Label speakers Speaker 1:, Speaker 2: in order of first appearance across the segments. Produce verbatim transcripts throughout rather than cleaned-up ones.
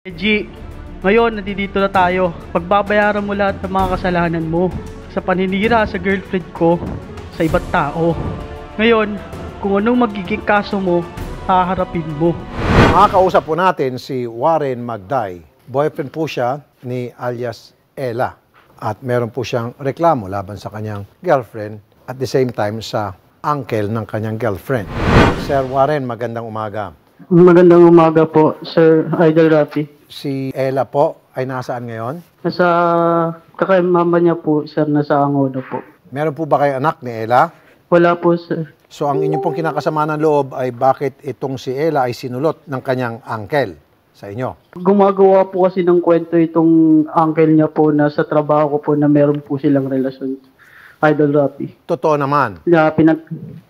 Speaker 1: G, ngayon nandito na tayo. Pagbabayaran mo lahat ng mga kasalanan mo sa paninira sa girlfriend ko sa ibang tao. Ngayon, kung anong magiging kaso mo, haharapin mo.
Speaker 2: Makakausap po natin si Warren Magday. Boyfriend po siya ni alias Ella. At meron po siyang reklamo laban sa kanyang girlfriend at the same time sa uncle ng kanyang girlfriend. Sir Warren, magandang umaga.
Speaker 1: Magandang umaga po, Sir Idol Rafi.
Speaker 2: Si Ella po ay nasaan ngayon?
Speaker 1: Nasa kakay-mama niya po, Sir, nasa Angono po.
Speaker 2: Meron po ba kayo anak ni Ella?
Speaker 1: Wala po, Sir.
Speaker 2: So ang inyo pong kinakasama ng loob ay bakit itong si Ella ay sinulot ng kanyang uncle sa inyo?
Speaker 1: Gumagawa po kasi ng kwento itong uncle niya po na sa trabaho ko po na meron po silang relasyon. Idol Rafi.
Speaker 2: Totoo naman.
Speaker 1: Na pinag...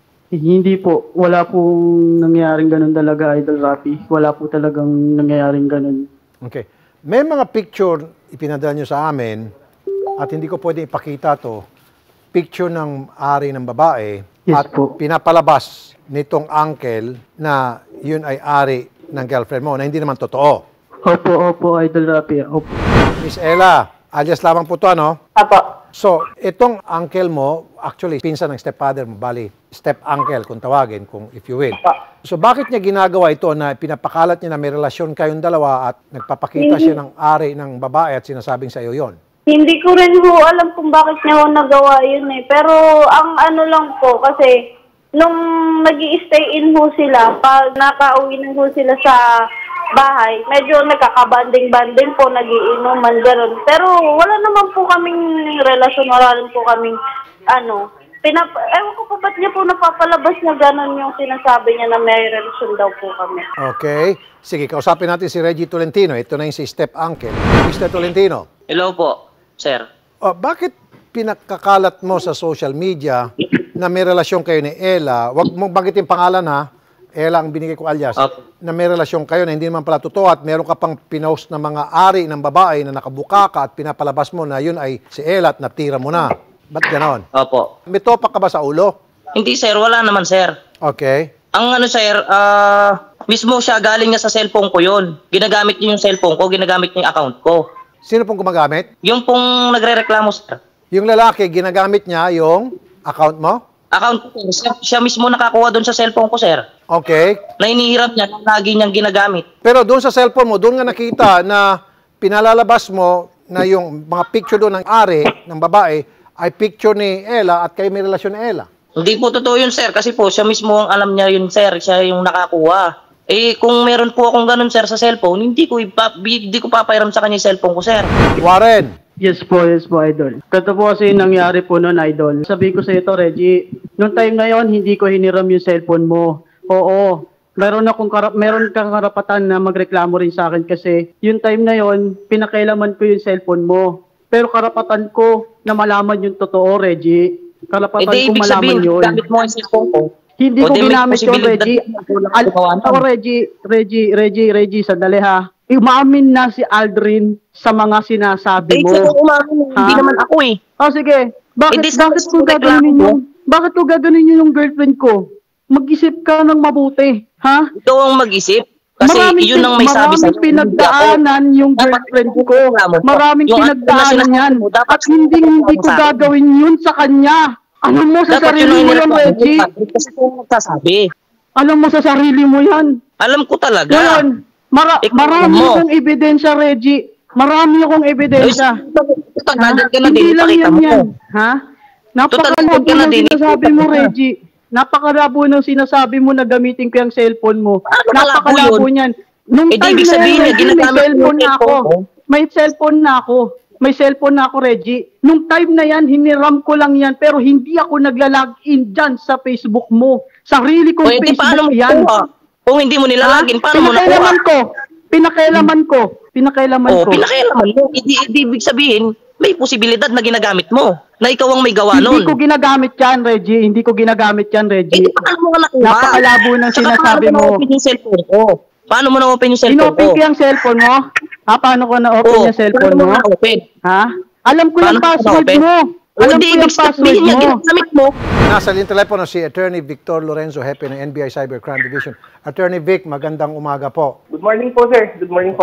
Speaker 1: Hindi po. Wala pong nangyayaring ganun talaga, Idol Rafi. Wala po talagang nangyayaring ganun.
Speaker 2: Okay. May mga picture ipinadala nyo sa amin at hindi ko pwedeng ipakita to. Picture ng ari ng babae
Speaker 1: Yes
Speaker 2: at
Speaker 1: po.
Speaker 2: pinapalabas nitong uncle na yun ay ari ng girlfriend mo na hindi naman totoo.
Speaker 1: Opo, opo, Idol Rafi. Opo.
Speaker 2: Miss Ella, alias lamang po to, ano?
Speaker 3: Apo.
Speaker 2: So, itong uncle mo, actually, pinsan ng stepfather mo, bali, step-uncle kung tawagin, kung if you will. So, bakit niya ginagawa ito na pinapakalat niya na may relasyon kayong dalawa at nagpapakita siya ng ari ng babae at sinasabing sa iyo yon?
Speaker 3: Hindi ko rin ho alam kung bakit niya ho nagawa yun eh. Pero ang ano lang po kasi nung nag-i-stay in ho sila, pag nakauwi na ho sila sa bahay, medyo nagkakabanding-banding po, nagiinuman, gano'n. Pero wala naman po kaming relasyon, wala naman po kaming ano. Pinap Ewan ko po ba't niya po napapalabas na gano'n yung sinasabi niya na may relasyon daw po kami.
Speaker 2: Okay. Sige, kausapin natin si Reggie Tolentino. Ito na yung si step-uncle. mister Tolentino.
Speaker 4: Hello po, sir.
Speaker 2: Oh, bakit pinakakalat mo sa social media na may relasyon kayo ni Ella? Huwag mong banggitin pangalan, ha? Ella ang binigay ko alias.
Speaker 4: Okay.
Speaker 2: Na may relasyon kayo na hindi naman pala totoo at meron ka pang pinost na mga ari ng babae na nakabuka ka at pinapalabas mo na yun ay si Ella at natira mo na. Ba't ganon?
Speaker 4: Opo.
Speaker 2: May topak ka ba sa ulo?
Speaker 4: Hindi, sir. Wala naman, sir.
Speaker 2: Okay.
Speaker 4: Ang ano, sir, ah, mismo siya, galing niya sa cellphone ko yun. Ginagamit niya yung cellphone ko, ginagamit niya yung account ko.
Speaker 2: Sino pong gumagamit?
Speaker 4: Yung pong nagre-reklamo, sir.
Speaker 2: Yung lalaki, ginagamit niya yung account mo?
Speaker 4: Account ko, siya, siya mismo nakakuha doon sa cellphone ko, sir.
Speaker 2: Okay.
Speaker 4: Na inihiram niya, na lagi niyang ginagamit.
Speaker 2: Pero doon sa cellphone mo, doon nga nakita na pinalalabas mo na yung mga picture doon ng ari, ng babae, ay picture ni Ella at kayo may relasyon ni Ella.
Speaker 4: Hindi po totoo yun, sir. Kasi po, siya mismo ang alam niya yun, sir. Siya yung nakakuha. Eh, kung meron po akong ganun, sir, sa cellphone, hindi ko, ipa, hindi ko papairam sa kanya yung cellphone ko, sir.
Speaker 2: Warren.
Speaker 1: Yes po, yes po, Idol. Ito po kasi nangyari po noon, Idol. Sabi ko sa ito, Reggie, noong time ngayon, hindi ko hiniram yung cellphone mo. Oo, meron akong karap meron kang karapatan na magreklamo rin sa akin kasi yung time na yon, pinakailaman ko yung cellphone mo. Pero karapatan ko na malaman yung totoo, Reggie. Karapatan
Speaker 4: Eh,
Speaker 1: ko
Speaker 4: ibig
Speaker 1: malaman
Speaker 4: sabihin,
Speaker 1: yun.
Speaker 4: gamit mo yung cellphone ko.
Speaker 1: Hindi
Speaker 4: O,
Speaker 1: ko
Speaker 4: di may
Speaker 1: ginamit yung
Speaker 4: posibilidad
Speaker 1: Reggie.
Speaker 4: na kulang
Speaker 1: Al
Speaker 4: ang gawa nun.
Speaker 1: ako, Reggie, Reggie, Reggie, Reggie, sandali ha. Umaamin na si Aldrin sa mga sinasabi
Speaker 4: Eh,
Speaker 1: mo.
Speaker 4: sino umamin? Hindi
Speaker 1: Ha?
Speaker 4: naman ako eh.
Speaker 1: Oh, sige. Bakit,
Speaker 4: Hindi, sa-
Speaker 1: bakit
Speaker 4: sa
Speaker 1: ko
Speaker 4: reklamo
Speaker 1: gaganunin
Speaker 4: mo?
Speaker 1: yung, bakit ko gaganunin yung girlfriend ko? Mag-isip ka ng mabuti, ha?
Speaker 4: Ikaw ang mag-isip. Kasi
Speaker 1: Maraming
Speaker 4: yun ang may sabi sa
Speaker 1: maraming pinagdaanan yung girlfriend ko. Maraming pinagdaanan yan. At hindi hindi ko gagawin yun sa kanya. Alam mo sa
Speaker 4: Dapat
Speaker 1: sarili
Speaker 4: yun
Speaker 1: mo
Speaker 4: ang
Speaker 1: yan,
Speaker 4: nireklamo
Speaker 1: Reggie.
Speaker 4: mo, kasi kung nagsasabi.
Speaker 1: Alam mo sa sarili mo yan.
Speaker 4: Alam ko talaga.
Speaker 1: Ngayon, mara
Speaker 4: Ikaw
Speaker 1: marami
Speaker 4: mo.
Speaker 1: akong ebidensya, Reggie. Marami akong ebidensya.
Speaker 4: Total,
Speaker 1: Ha?
Speaker 4: nandyan ka na din.
Speaker 1: Hindi lang
Speaker 4: Ipakita
Speaker 1: yan
Speaker 4: mo.
Speaker 1: yan. Ha? Napakalabo
Speaker 4: nandyan ka na
Speaker 1: ng
Speaker 4: din.
Speaker 1: sinasabi mo,
Speaker 4: Ipakita mo.
Speaker 1: Reggie. Napakalabo ng sinasabi mo na gamitin ko yung cellphone mo.
Speaker 4: Ano
Speaker 1: Napakalabo
Speaker 4: kalabo yun?
Speaker 1: niyan. Nung
Speaker 4: Eh, di
Speaker 1: time
Speaker 4: ibig
Speaker 1: na
Speaker 4: sabihin
Speaker 1: yan,
Speaker 4: na
Speaker 1: Reggie, may
Speaker 4: ginagamit mo
Speaker 1: cellphone
Speaker 4: yung
Speaker 1: na ako.
Speaker 4: cellphone mo.
Speaker 1: May cellphone na ako. May cellphone na ako, Reggie. Nung time na yan, hiniram ko lang yan, pero hindi ako nagla-login dyan sa Facebook mo. Sarili kong
Speaker 4: O, edi paano
Speaker 1: Facebook
Speaker 4: mo
Speaker 1: yan.
Speaker 4: kuha? Kung hindi mo nilalagin, paano mo
Speaker 1: Pinakailaman
Speaker 4: nakuha?
Speaker 1: ko. Pinakailaman ko. Pinakailaman
Speaker 4: O,
Speaker 1: ko.
Speaker 4: pinakailaman mo. Hindi, hindi ibig sabihin, may posibilidad na ginagamit mo. Na ikaw ang may gawa
Speaker 1: Hindi
Speaker 4: nun.
Speaker 1: ko ginagamit yan, Reggie. Hindi ko ginagamit yan,
Speaker 4: Eh,
Speaker 1: Reggie.
Speaker 4: di paano mo ka nakuha?
Speaker 1: Napakalabo ng
Speaker 4: Tsaka
Speaker 1: sinasabi
Speaker 4: paano
Speaker 1: mo.
Speaker 4: na-open yung cellphone ko? Paano mo na-open yung cellphone
Speaker 1: Inopen
Speaker 4: ko?
Speaker 1: ko yung cellphone mo? Ha? Paano ko na-open
Speaker 4: Oo,
Speaker 1: yung cellphone
Speaker 4: paano
Speaker 1: mo?
Speaker 4: na-open?
Speaker 1: Ha? Alam ko yung
Speaker 4: Paano mo
Speaker 1: password
Speaker 4: na-open?
Speaker 1: mo. Alam
Speaker 4: Hindi,
Speaker 1: ko yung
Speaker 4: ibig
Speaker 1: password
Speaker 4: sabihin niya,
Speaker 1: mo.
Speaker 4: ginagamit mo.
Speaker 2: Nasa linyang telepono si Attorney Victor Lorenzo, Hepe ng N B I Cybercrime Division. Attorney Vic, magandang umaga po.
Speaker 5: Good morning po, sir. Good morning po.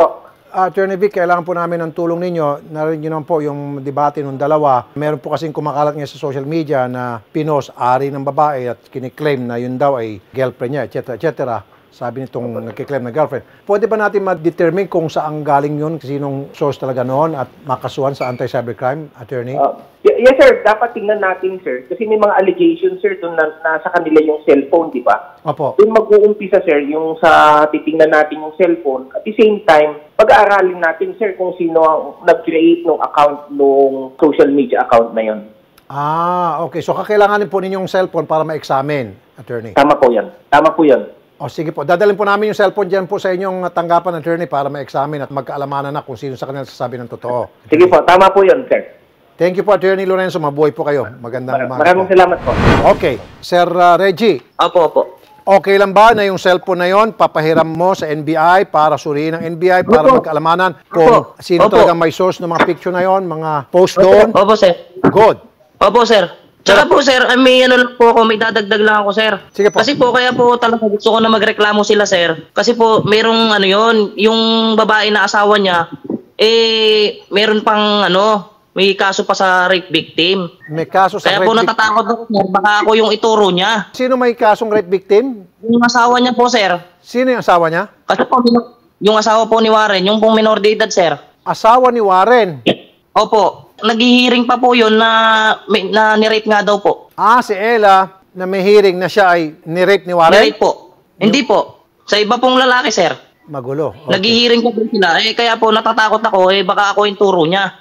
Speaker 2: Attorney Vic, kailangan po namin ng tulong ninyo. Narinig nyo naman po yung debate ng dalawa. Meron po kasing kumakalat niya sa social media na pinos ari ng babae at kiniklaim na yun daw ay girlfriend niya, et cetera, et cetera. Sabi nitong nagkiklaim na girlfriend. Pwede ba natin ma-determine kung saan galing yun, sinong source talaga noon at makasuhan sa anti-cybercrime, attorney?
Speaker 5: Uh, yes, sir. Dapat tingnan natin, sir. Kasi may mga allegations, sir, doon na nasa kanila yung cellphone, di ba?
Speaker 2: Opo.
Speaker 5: Doon mag-uumpisa, sir, yung sa titingnan natin yung cellphone. At the same time, pag-aaralin natin, sir, kung sino ang nag-create ng account, ng social media account na yun.
Speaker 2: Ah, okay. So, kakailanganin po ninyong cellphone para ma-examine, attorney?
Speaker 5: Tama po yan. Tama po yan.
Speaker 2: O sige po, dadalhin po namin yung cellphone dyan po sa inyong tanggapan, attorney, para ma-examine at magkaalamanan na kung sino sa kanila sasabi ng totoo.
Speaker 5: Sige po, tama po yun, sir.
Speaker 2: Thank you po, Attorney Lorenzo. Mabuhay po kayo. Magandang umaga.
Speaker 5: Maraming salamat po.
Speaker 2: Okay. Sir uh, Reggie,
Speaker 4: Opo, opo.
Speaker 2: okay lang ba na yung cellphone na yon papahiram mo sa N B I para suriin ng N B I para
Speaker 1: Opo.
Speaker 2: magkaalamanan kung
Speaker 4: Opo.
Speaker 2: sino
Speaker 4: Opo.
Speaker 2: talagang may source ng mga picture na yon, mga post doon?
Speaker 4: Opo, sir.
Speaker 2: Good.
Speaker 4: Opo, sir. Tsaka po, sir, ay, may ano lang po ako, may dadagdag lang ako, sir.
Speaker 2: Sige po.
Speaker 4: Kasi po, kaya po talaga gusto ko na magreklamo sila, sir. Kasi po, merong ano yon, yung babae na asawa niya, eh, meron pang ano, may kaso pa sa rape victim.
Speaker 2: May kaso sa
Speaker 4: Kaya
Speaker 2: rape
Speaker 4: po
Speaker 2: victim.
Speaker 4: natatakot ako, sir, baka ako yung ituro niya.
Speaker 2: Sino may kasong rape victim?
Speaker 4: Yung asawa niya po, sir.
Speaker 2: Sino yung asawa niya?
Speaker 4: Kasi po, yung asawa po ni Warren, yung pong minor de edad, sir.
Speaker 2: Asawa ni Warren.
Speaker 4: Opo, naghihiring pa po yun na, may- na nirape nga daw po.
Speaker 2: Ah, si Ella na may hearing na siya ay nirape ni Warren?
Speaker 4: Nirape po. Hindi po. Sa iba pong lalaki, sir.
Speaker 2: Magulo. Okay.
Speaker 4: Naghihiring pa po sila. Eh, kaya po natatakot ako, eh, baka ako yung turo niya.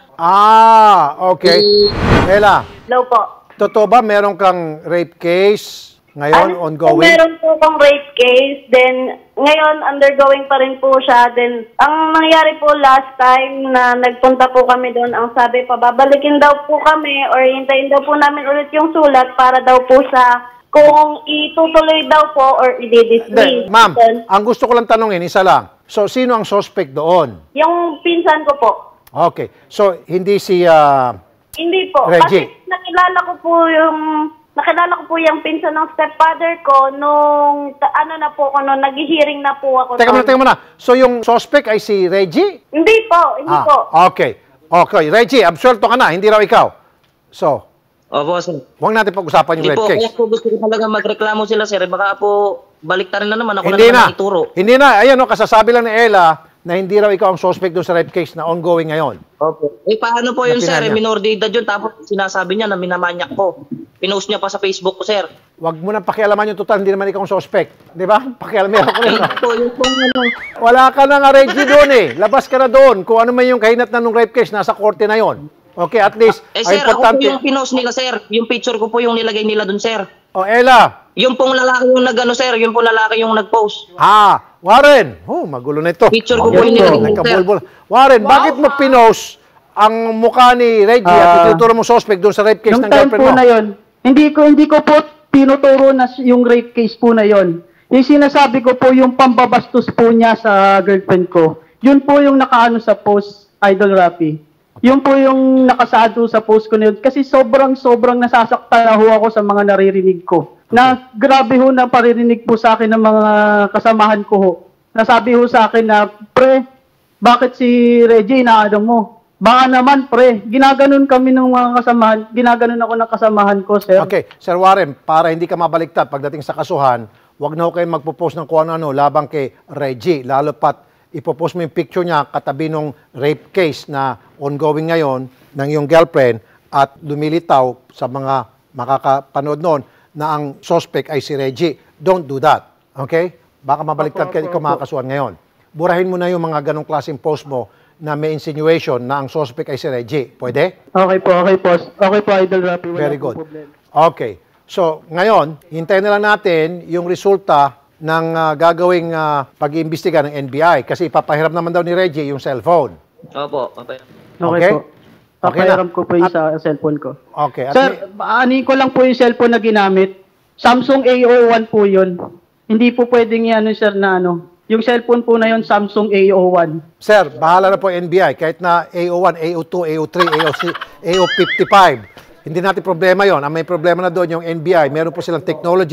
Speaker 2: Ah, okay. Ella,
Speaker 3: Hello po.
Speaker 2: totoo ba meron kang rape case ngayon,
Speaker 3: Ano,
Speaker 2: ongoing?
Speaker 3: Meron po akong rape case, then ngayon undergoing pa rin po siya. Then ang nangyari po last time na nagpunta po kami doon, ang sabi pa babalikin daw po kami or hintayin daw po namin ulit yung sulat para daw po sa kung itutuloy daw po or i-dismiss.
Speaker 2: Hindi, ma'am,
Speaker 3: Then,
Speaker 2: ang gusto ko lang tanongin, isa lang. So, sino ang suspect doon?
Speaker 3: yung pinsan ko po.
Speaker 2: Okay. So, hindi si... ah,
Speaker 3: Hindi po.
Speaker 2: Reggie.
Speaker 3: Kasi nakilala ko po yung nakilala ko po yung pinsan ng stepfather ko nung ta- ano na po ako nung nag-hearing na po ako.
Speaker 2: teka muna,
Speaker 3: doon.
Speaker 2: teka muna. So, yung suspect ay si Reggie?
Speaker 3: Hindi po, hindi
Speaker 2: Ah,
Speaker 3: po.
Speaker 2: okay. Okay. Reggie, absuelto ka na. Hindi raw ikaw. So,
Speaker 4: Opo, sir.
Speaker 2: huwag natin pag-usapan yung
Speaker 4: Hindi
Speaker 2: rape
Speaker 4: po,
Speaker 2: case.
Speaker 4: kaya po gusto ko talaga magreklamo sila, sir. Baka po, baliktarin na naman. Ako
Speaker 2: Hindi
Speaker 4: na
Speaker 2: na.
Speaker 4: naman ituro.
Speaker 2: Hindi na. Ayan, no, kasasabi lang ni Ella na hindi raw ikaw ang suspect doon sa rape case na ongoing ngayon.
Speaker 4: Opo. Eh, paano po yun,
Speaker 2: Napinanya.
Speaker 4: sir? Eh, minor de edad yun. Tapos sinasabi niya na minamanyak ko. Pinost niya pa sa Facebook ko, sir.
Speaker 2: Huwag mo nang pakialaman yung total, hindi naman ikaw ang suspect. Di ba? Pakialaman ko
Speaker 4: Eh,
Speaker 2: lang.
Speaker 4: po, yung po, ano,
Speaker 2: Wala ka na nga, Reggie, doon eh. Labas ka na doon. Kung ano man yung kahinatnan ng rape case, nasa korte na yon. Okay, at least,
Speaker 4: eh,
Speaker 2: ang
Speaker 4: sir, ako po
Speaker 2: importante...
Speaker 4: yung pinost nila, sir. Yung picture ko po yung nilagay nila dun, sir.
Speaker 2: O, Ella.
Speaker 4: Yung pong lalaki yung nag-ano, sir. Yung pong lalaki yung nag-post.
Speaker 2: Ah, Warren. Oh, magulo na ito.
Speaker 4: Picture ko
Speaker 1: po
Speaker 4: po yung
Speaker 1: Yes,
Speaker 4: nilagay
Speaker 1: po.
Speaker 4: nila, sir.
Speaker 2: Nagkabulbul. Warren, bakit mo pinost ang mukha ni Reggie at
Speaker 1: Ah,
Speaker 2: ituturo mo suspect doon sa rape case
Speaker 1: Yung
Speaker 2: ng
Speaker 1: time
Speaker 2: girlfriend
Speaker 1: po
Speaker 2: mo?
Speaker 1: na yon, hindi ko hindi ko po tinuturo na yung rape case po na yon. Yung sinasabi ko po yung pambabastos po niya sa girlfriend ko. Yun po yung nakaano sa post, Idol Rapi. Yun po yung nakasado sa post ko na yun. Kasi sobrang sobrang nasasaktan na ho ako sa mga naririnig ko. Na grabe ho na paririnig po sa akin ng mga kasamahan ko ho. Nasabi ho sa akin na, pre, bakit si Reggie inaano mo? Baka naman, pre, ginaganon kami ng mga kasamahan, ginaganon ako ng kasamahan ko, sir.
Speaker 2: Okay, Sir Warren, para hindi ka mabaliktad pagdating sa kasuhan, wag na ho kayo magpo-post ng kung ano-ano labang kay Reggie. Lalo pat ipopost mo yung picture niya katabi ng rape case na ongoing ngayon ng iyong girlfriend at lumilitaw sa mga makakapanood noon na ang suspect ay si Reggie. Don't do that. Okay? Baka mabaliktad kayo ikaw makakasuhan ngayon. Burahin mo na yung mga ganong klaseng post mo na may insinuation na ang suspect ay si Reggie. Pwede?
Speaker 1: Okay po, okay po. Okay po, Idol Rapi. Wala
Speaker 2: Very
Speaker 1: pong
Speaker 2: good.
Speaker 1: problema.
Speaker 2: Okay. So, ngayon, hintayin na lang natin yung resulta ng ah, gagawing ah, pag-iimbestiga ng N B I kasi ipapahiram naman daw ni Reggie yung cellphone.
Speaker 4: Opo, okay.
Speaker 1: Okay,
Speaker 2: Okay?
Speaker 1: po.
Speaker 2: Okay
Speaker 1: Papayaram
Speaker 2: na.
Speaker 1: ko po yung
Speaker 2: At-
Speaker 1: sa cellphone ko.
Speaker 2: Okay. At
Speaker 1: Sir,
Speaker 2: may-
Speaker 1: ani ko lang po yung cellphone na ginamit. Samsung A O one po yun. Hindi po pwedeng yan, sir, na ano. Yung cellphone po na yun, Samsung A O one.
Speaker 2: Sir, bahala na po N B I kahit na A O one, A O two, A O three, A O six, A O fifty-five. Hindi natin problema yon. Ang may problema na doon yung N B I. Meron po silang technology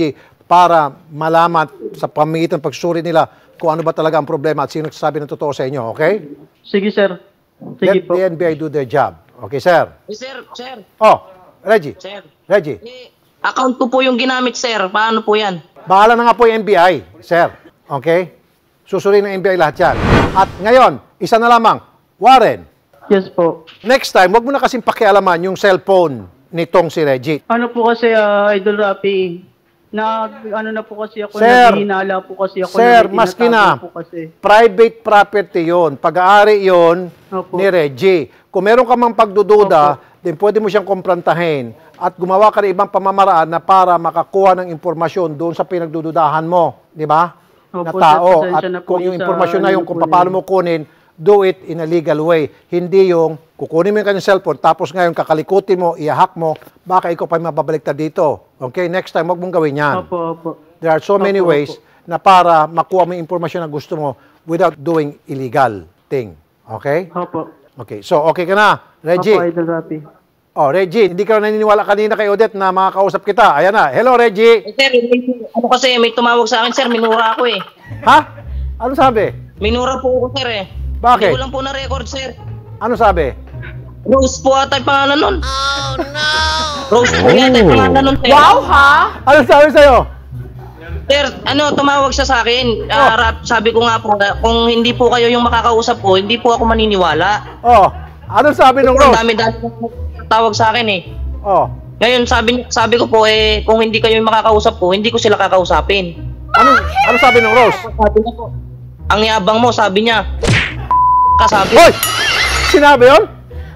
Speaker 2: para malaman sa pamamagitan ng pagsuri nila kung ano ba talaga ang problema at sino nagsasabi ng totoo sa inyo, okay?
Speaker 1: Sige, sir. Sige
Speaker 2: Let
Speaker 1: po.
Speaker 2: the N B I do their job. Okay, sir?
Speaker 4: Eh, sir, sir,
Speaker 2: Oh, Reggie.
Speaker 4: sir.
Speaker 2: Reggie,
Speaker 4: Eh, account ko po yung ginamit, sir. Paano po yan?
Speaker 2: bahala na nga po yung N B I, sir. Okay? Susuriin ng N B I lahat yan. At ngayon, isa na lamang, Warren,
Speaker 1: Yes po.
Speaker 2: next time, wag mo na kasing pakialaman yung cellphone nitong si Reggie.
Speaker 1: Ano po kasi, ah, Idol Rafi, na ano na po kasi ako,
Speaker 2: Sir,
Speaker 1: naghihinala po kasi ako.
Speaker 2: Sir,
Speaker 1: na may
Speaker 2: maski
Speaker 1: tinatago
Speaker 2: na,
Speaker 1: po kasi.
Speaker 2: private property yon, pag-aari yon
Speaker 1: Opo.
Speaker 2: ni Reggie. Kung meron ka mang pagdududa, then pwede mo siyang kumprantahin at gumawa ka ng ibang pamamaraan na para makakuha ng impormasyon doon sa pinagdududahan mo, di ba? Na
Speaker 1: Opo,
Speaker 2: tao.
Speaker 1: sir,
Speaker 2: At
Speaker 1: pasensya na po
Speaker 2: kung yung
Speaker 1: sa
Speaker 2: impormasyon na
Speaker 1: ano
Speaker 2: yung kung
Speaker 1: po
Speaker 2: paano
Speaker 1: yun.
Speaker 2: mo kunin, do it in a legal way. Hindi yung kukunin mo yung kanyang cellphone, tapos ngayon kakalikutin mo, iahak mo, baka ikaw pa yung mababaliktad dito. Okay? Next time, wag mong gawin yan.
Speaker 1: Opo, opo.
Speaker 2: There are so many
Speaker 1: Opo,
Speaker 2: ways
Speaker 1: opo.
Speaker 2: na para makuha mo yung impormasyon na gusto mo without doing illegal thing. Okay?
Speaker 1: Opo.
Speaker 2: Okay. So, okay ka na, Reggie.
Speaker 1: Opo, Idol Rafi.
Speaker 2: Oh, Reggie, hindi ka na naniniwala kanina kay Odette na makakausap kita. Ayan na. Hello, Reggie.
Speaker 4: Eh, sir, may- ano kasi, may tumawag sa akin, sir. Minura ako eh.
Speaker 2: Ha? Ano sabi?
Speaker 4: Minura po ako, sir eh.
Speaker 2: Bakit?
Speaker 4: Hindi ko lang po na-record, sir.
Speaker 2: Ano sabi?
Speaker 4: Rose po ata yung pangalan nun. Oh, no! Rose po yata yung pangalan nun, sir.
Speaker 6: Wow, ha?
Speaker 2: Ano sabi sa'yo?
Speaker 4: Sir, ano, tumawag siya sa akin. Ah,
Speaker 2: Oh.
Speaker 4: rap, sabi ko nga po, na kung hindi po kayo yung makakausap ko, hindi po ako maniniwala.
Speaker 2: Oh, ano sabi ng
Speaker 4: Ang
Speaker 2: Rose?
Speaker 4: dami-dami tawag sa akin eh.
Speaker 2: Oh,
Speaker 4: Ngayon, sabi, sabi ko po, eh, kung hindi kayo yung makakausap ko, hindi ko sila kakausapin.
Speaker 2: ano, ano sabi ng Rose?
Speaker 4: Sabi niya po, ang yabang mo, sabi niya. Kasabi.
Speaker 2: Hoy! Sinabi yun?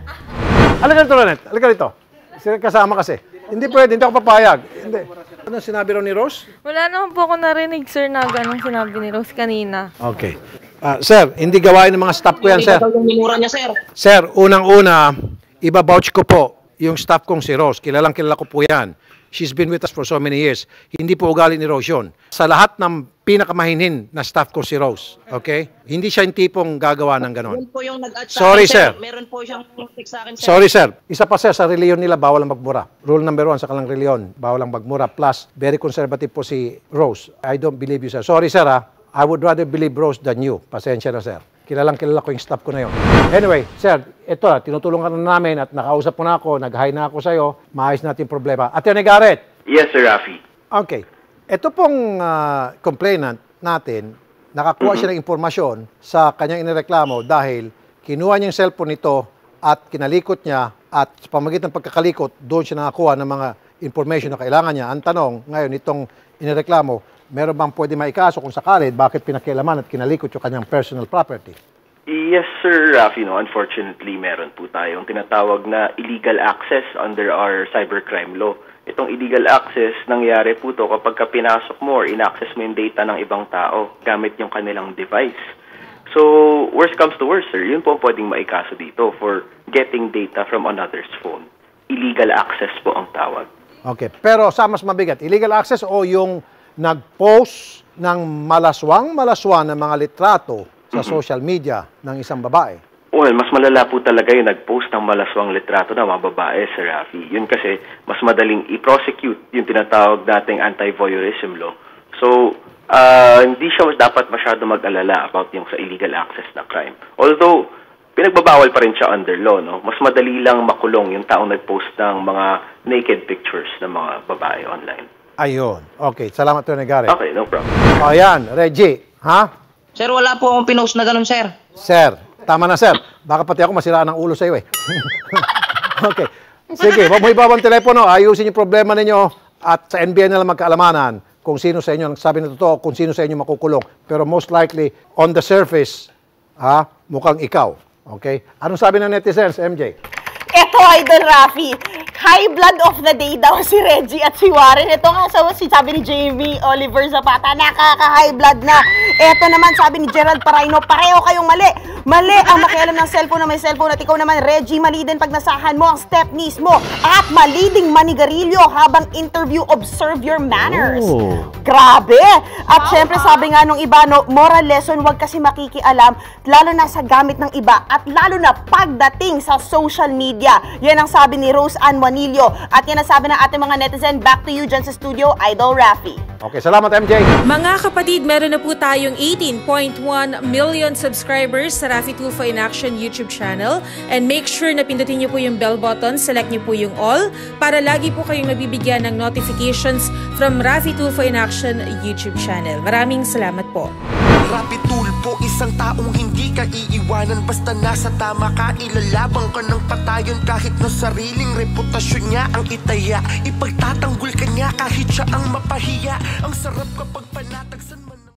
Speaker 2: Halika rito, Ronette. Halika rito. Sila kasama kasi. Hindi pwede, hindi ako papayag. Hindi. Ano sinabi raw ni Rose?
Speaker 6: Wala naman po ako narinig, sir, na ganong sinabi ni Rose kanina.
Speaker 2: Okay. Ah, sir, hindi gawain ng mga staff ko yan,
Speaker 4: Hindi
Speaker 2: sir.
Speaker 4: daw yung minura niya, sir.
Speaker 2: Sir, unang-una, iba-vouch ko po yung staff kong si Rose. Kilalang kilala ko po yan. She's been with us for so many years. Hindi po ugali ni Rose yun. Sa lahat ng pinakamahinin na staff ko si Rose. Okay? Hindi siya yung tipong gagawa ng ganon.
Speaker 4: Yun po yung nag-add sa
Speaker 2: Sorry,
Speaker 4: akin,
Speaker 2: sir.
Speaker 4: Meron po siyang text sa akin, sir.
Speaker 2: Sorry, sir. Isa pa, sir, sa reliyon nila, bawal ang magmura. Rule number one sa kalang reliyon, bawal ang magmura. Plus, very conservative po si Rose. I don't believe you, sir. Sorry, sir, ha? I would rather believe Rose than you. Pasensya na, sir. Kilalang kilala ko yung staff ko na yun. Anyway, sir, ito, tinutulungan na namin at nakausap mo na ako, nag-hi na ako sa'yo, maayos natin yung problema. Attorney Garrett.
Speaker 7: Yes, Sir Rafi.
Speaker 2: Okay. Ito pong ah, complainant natin, nakakuha siya ng impormasyon sa kanyang inireklamo dahil kinuha niya yung cellphone nito at kinalikot niya at sa pamagitan ng pagkakalikot, doon siya nakakuha ng mga information na kailangan niya. Ang tanong, ngayon, itong inireklamo, meron bang pwede maikaso kung sakali bakit pinakialaman at kinalikot yung kanyang personal property?
Speaker 7: Yes, Sir Rafi. No, unfortunately, meron po tayong tinatawag na illegal access under our cybercrime law. Itong illegal access, nangyari po to kapag ka pinasok mo or in-access mo yung data ng ibang tao gamit yung kanilang device. So, worst comes to worst, sir, yun po ang pwedeng maikaso dito for getting data from another's phone. Illegal access po ang tawag.
Speaker 2: Okay. Pero sa mas mabigat, illegal access o yung nag-post ng malaswang-malaswang na mga litrato sa social media ng isang babae?
Speaker 7: Well, mas malala po talaga yung nag-post ng malaswang litrato ng mga babae, Sir Rafi. Yun kasi mas madaling i-prosecute yung tinatawag nating anti-voyeurism law. So, uh, hindi siya dapat masyado mag-alala about yung sa illegal access na crime. Although, pinagbabawal pa rin siya under law, no? Mas madali lang makulong yung taong nag-post ng mga naked pictures ng mga babae online.
Speaker 2: Ayun. Okay. Salamat, Attorney Garrett.
Speaker 7: Okay, no problem.
Speaker 2: O yan, Reggie. Ha?
Speaker 4: Sir, wala po akong pinost na ganun, sir.
Speaker 2: Sir, tama na, sir. Baka pati ako masiraan ng ulo sa iyo eh. Okay. Sige, huwag mo ibabang telepono. Ayusin yung problema ninyo at sa N B I na lang magkaalamanan kung sino sa inyo ang sabi na totoo, kung sino sa inyo makukulong. Pero most likely, on the surface, ha, mukhang ikaw. Okay? Anong sabi ng netizens, M J?
Speaker 6: Eto, Idol Rafi, high blood of the day daw si Reggie at si Warren. Ito nga, so, si sabi ni Jamie Oliver Zapata, nakaka-high blood na. Eto naman, sabi ni Gerald Paraino, pareho kayong mali. Mali ang makialam ng cellphone na may cellphone at ikaw naman, Reggie, mali din pag nasahan mo ang stepniece mo. At mali ding manigarilyo habang interview, observe your manners.
Speaker 2: Oh.
Speaker 6: Grabe! At syempre, sabi nga nung iba, no, moral lesson, wag kasi makikialam, lalo na sa gamit ng iba at lalo na pagdating sa social media. media. Yan ang sabi ni Rose Ann Juanillo. At yan ang sabi ng ating mga netizen. Back to you dyan sa studio, Idol Raffy.
Speaker 2: Okay, salamat M J.
Speaker 8: Mga kapatid, meron na po tayong eighteen point one million subscribers sa Raffy Tulfo in Action YouTube channel. And make sure na pindutin niyo po yung bell button, select niyo po yung all para lagi po kayong nabibigyan ng notifications from Raffy Tulfo in Action YouTube channel. Maraming salamat po.
Speaker 9: Raffy Tulfo, isang taong hindi ka iiwanan. Basta nasa tama ka, ilalabang ka ng patayon. Kahit na sariling reputasyon niya ang itaya, ipagtatanggol ka niya kahit siya ang mapahiya. Ang sarap kapag panatag sa